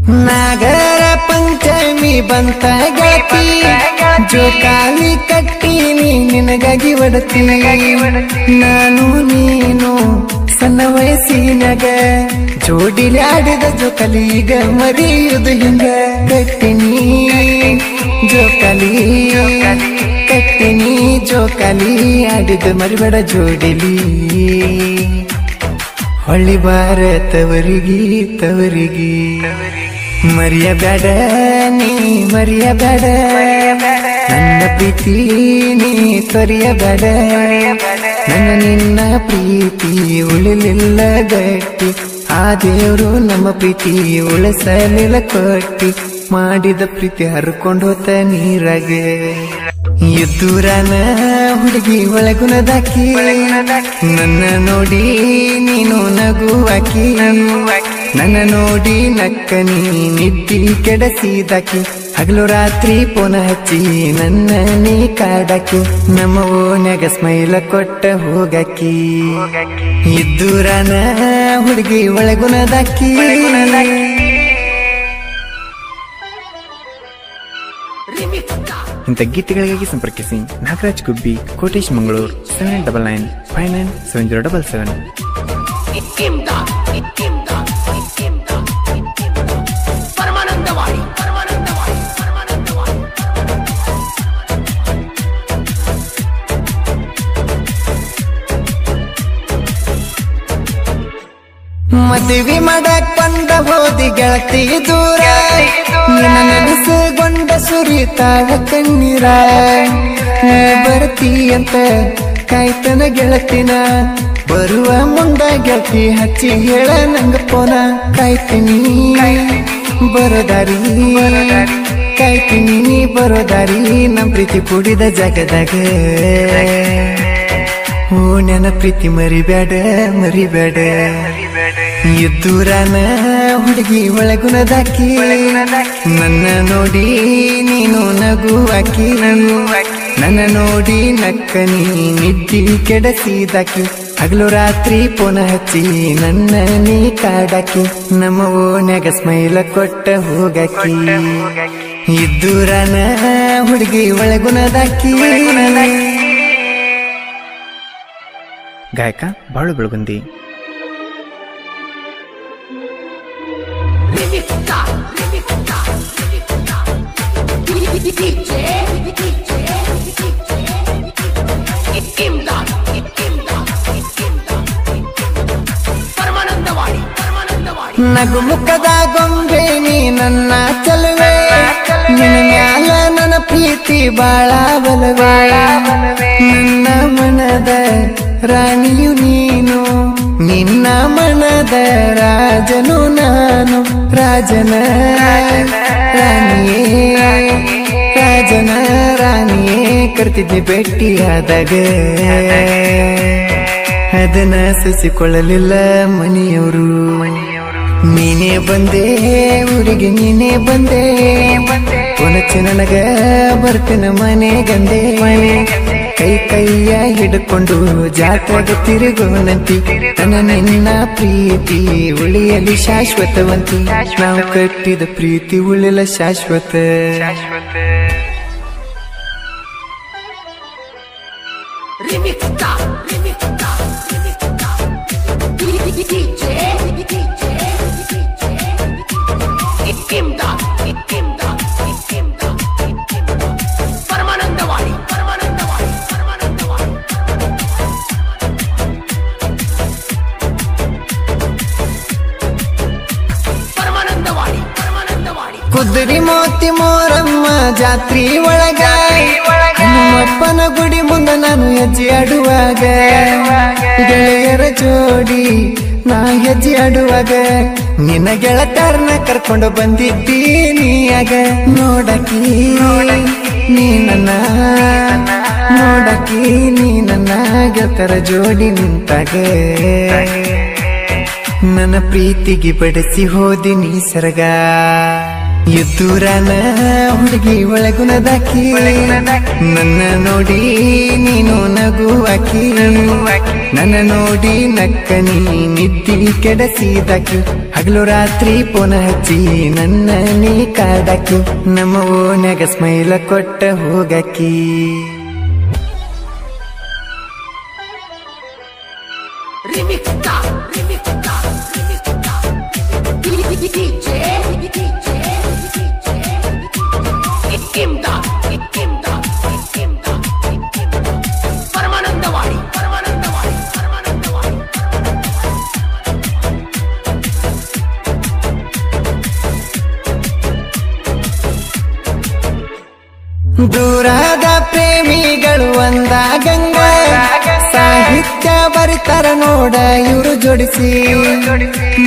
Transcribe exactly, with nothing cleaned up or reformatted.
ನಾಗರ ಪಂಚಮಿ ಬಂತ ಗೆಳತಿ ಜೋಕಾಲಿ ಕಟ್ಟೀನಿ ನಿನಗಾಗಿ ಒಡತಿ ನಾನು ನೀನು ಸಣ್ಣ ವಯಸ್ಸಿನಾಗ ಜೋಡಿಲಿ ಆಡಿದ ಜೋಕಾಲಿ ಈಗ ಮರಿಯುದು ಹಿಂಗ ಕಟ್ಟಿನಿ ಜೋಕಾಲಿ ಕಟ್ಟಿನಿ ಜೋಕಾಲಿ ಆಡಿದ ಮರಿಬೇಡ ಜೋಡಿಲಿ ಹೊಳ್ಳಿ ಬಾರ ತವರಿಗಿ ತವರಿಗಿ ಮರಿಯ ಬ್ಯಾಡ ನೀ ಮರಿಯ ಬ್ಯಾಡ ನನ್ನ ಪ್ರೀತಿ ನೀ ತೊರಿಯ ಬ್ಯಾಡ ನನ್ನ ನಿನ್ನ ಪ್ರೀತಿ ಉಳಿಲಿಲ್ಲ ಗಟ್ಟಿ ಆ ದೇವ್ರು ನಮ್ಮ ಪ್ರೀತಿ ಉಳಿಸಲಿಲ್ಲ ಕೊಟ್ಟಿ ಮಾಡಿದ ಪ್ರೀತಿ ಹರ್ಕೊಂಡು ಹೋತ ನೀರಾಗೆ ಎದ್ದೂರನ ಹುಡುಗಿ ಒಳಗುನದಾಕಿ ನನ್ನ ನೋಡಿ ನೀನು ನಗುವಾಕಿ ನನ್ನ ನೋಡಿ ನಕ್ಕ ನೀ ನಿದ್ದಿ ಕೆಡಸಿದಾಕಿ ಹಗಲು ರಾತ್ರಿ ಪೋನ ಹಚ್ಚಿ ನನ್ನ ನೀ ಕಾಡಾಕಿ ನಮ್ಮ ಓನ್ಯಾಗ ಸ್ಮೈಲ ಕೊಟ್ಟ ಹೋಗಾಕಿ ಇದ್ದೂರನ ಹುಡುಗಿ ಒಳಗುನದಾಕಿ ಇಂಥ ಗೀತೆಗಳಿಗಾಗಿ ಸಂಪರ್ಕಿಸಿ Nagaraj Gubbi Kotesh Mangaluru seven double nine five nine seven zero double seven. ಮದುವೆ ಮಾಡಕ್ ಬಂದ ಹೋದಿ ಗೆಳತಿ ದೂರ ನಿನ್ನ ನೆನಸುಗೊಂಡ ಸುರಿತಾಳ ಕಣ್ಣೀರ ಬರ್ತಿ ಅಂತ ಕಾಯ್ತನ ಗೆಳತಿನ ಬರುವ ಮುಂದ ಗೆಳತಿ ಹಚ್ಚಿ ಹೇಳ ನಂಗ ಪೋನ ಕಾಯ್ತೀನಿ ಬರೋದಾರಿ ಕಾಯ್ತೀನಿ ಬರೋದಾರಿ ನಮ್ ಪ್ರೀತಿ ಕೂಡಿದ ಜಾಗದಾಗ ಓ ನನ್ನ ಪ್ರೀತಿ ಮರಿಬೇಡ ಮರಿಬೇಡ ಎದ್ದೂರನ ಹುಡುಗಿ ಒಳಗುನದಾಕಿ ನನ್ನ ನೋಡಿ ನೀನು ನಗುವಾಕಿ ನನ್ನ ನೋಡಿ ನಕ್ಕ ನೀ ನಿದ್ದಿ ಕೆಡಸಿದಾಕಿ ಹಗಲು ರಾತ್ರಿ ಪೋನ ಹಚ್ಚಿ ನನ್ನ ನೀ ಕಾಡಾಕಿ ನಮ್ಮ ಓನ್ಯಾಗ ಸ್ಮೈಲ ಕೊಟ್ಟ ಹೋಗಾಕಿ ಇದ್ದೂರನ ಹುಡುಗಿ ಒಳಗುನದಾಕಿ. ಗಾಯಕ ಬಾಳು ಬೆಳಗುಂದಿ. ನಗು ಮುಖದ ಗೊಂಬೆ ನೀ ನನ್ನ ಚಲುವೆ ನಿನ್ನ ಮ್ಯಾಲ ನನ್ನ ಪ್ರೀತಿ ಬಾಳ ಬಲವೇ ನನ್ನ ಮನದ ರಾಣಿಯು ನೀನು ನಿನ್ನ ಮನದ ರಾಜನು ನಾನು ರಾಜನ ರಾಣಿಯೇ ರಾಜನ ರಾಣಿಯೇ ಕರ್ತಿದ್ದೆ ಭೇಟಿಯಾದಾಗ ಅದನ್ನ ಸಸಿಕೊಳ್ಳಲಿಲ್ಲ ಮನೆಯವರು ನೀನೇ ಬಂದೆ ಊರಿಗೆ ನೀನೇ ಬಂದೆ ಕೊನಚ್ಚಿ ನನಗ ಬರ್ತೇನ ಮನೆ ಗಂದೆ ಕೈ ಕೈಯ ಹಿಡ್ಕೊಂಡು ಜಾತ್ರೆಗೆ ತಿರುಗೋನಂತಿ ನನ್ನ ನಿನ್ನ ಪ್ರೀತಿ ಉಳಿಯಲಿ ಶಾಶ್ವತವಂತಿ ನಾವು ಕಟ್ಟಿದ ಪ್ರೀತಿ ಉಳಿಯಲ ಶಾಶ್ವತ. ಕುದುರಿ ಮೋತಿ ಮೋರಮ್ಮ ಜಾತ್ರಿ ಒಳಗ ನಮ್ಮಪ್ಪನ ಗುಡಿ ಮುಂದ ನಾನು ಹೆಜ್ಜೆ ಆಡುವಾಗ ಗೆಳೆಯರ ಜೋಡಿ ನಾ ಹೆಜ್ಜೆ ಆಡುವಾಗ ನಿನ್ನ ಗೆಳತಾರನ ಕರ್ಕೊಂಡು ಬಂದಿದ್ದೀನಿ ಆಗ ನೋಡಕಿ ನೀ ನನ್ನ ನೋಡಕಿ ನೀ ನನ್ನ ಗೆಳತರ ಜೋಡಿ ನಿಂತಾಗ ನನ್ನ ಪ್ರೀತಿಗೆ ಬಡಿಸಿ ಹೋದಿ ನೀ ಸರಗ ಎತ್ತೂರನ ಹುಡುಗಿ ಒಳಗುನದಾಕಿ ನನ್ನ ನೋಡಿ ನೀನು ನಗುವಾಕಿ ನನ್ನ ನೋಡಿ ನಕ್ಕ ನೀ ನಿದ್ದಿ ಕೆಡಸಿದಾಕಿ ಹಗಲು ರಾತ್ರಿ ಪುನಃ ಹಚ್ಚಿ ನನ್ನ ನೀ ಕಾಡಾಕಿ ನಮ್ಮ ಓನ್ಯಾಗ ಸ್ಮೈಲ ಕೊಟ್ಟ ಹೋಗಾಕಿ ಪರಮಾನಂದವಾಡಿ ಪರಮಾನಂದವಾಡಿ ಪರಮಾನಂದವಾಡಿ ದೂರದ ಪ್ರೇಮಿಗಳು ಒಂದಾಗಂಗ ಸಾಹಿತ್ಯ ಬರಿತಾರ ನೋಡ ಇವರು ಜೋಡಿಸಿ